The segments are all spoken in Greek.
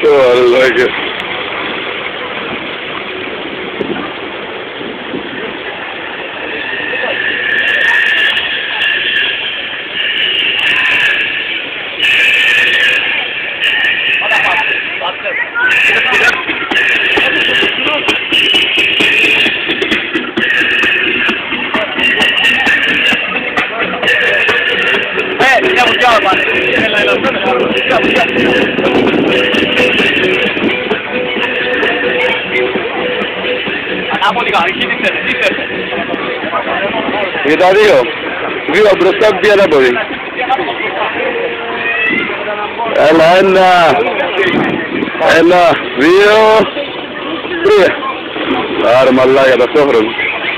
Μαλάκα. Andiamo già, ma Για τα δύο. Δύο μπροστά πια δεν μπορεί. Έλα, ένα, δύο, τρία. Άρα μαλάκα ταυτόχρονα.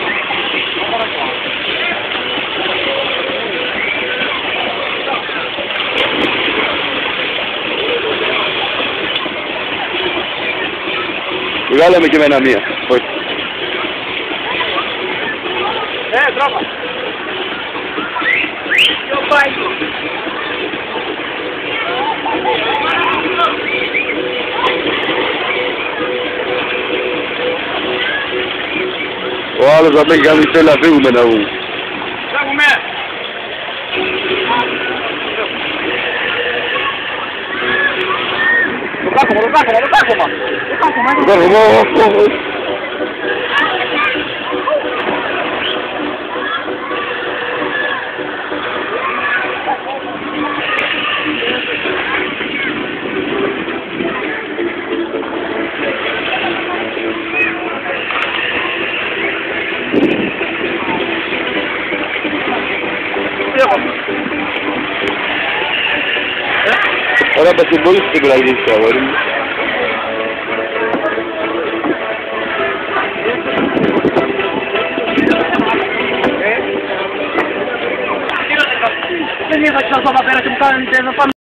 Βγάλαμε και εμένα μία. Όχι. τρόπα. Ποιο πάει. Ο άλλος θα πει κάνει θέλει να φύγουμε να βγούμε. Φεύγουμε. Το κάκωμα. Ωραία, πας μπορείς και να γίνεις το αγόρι μου. Δεν είδα ξανά πέρα και μου κάνετε να πάμε.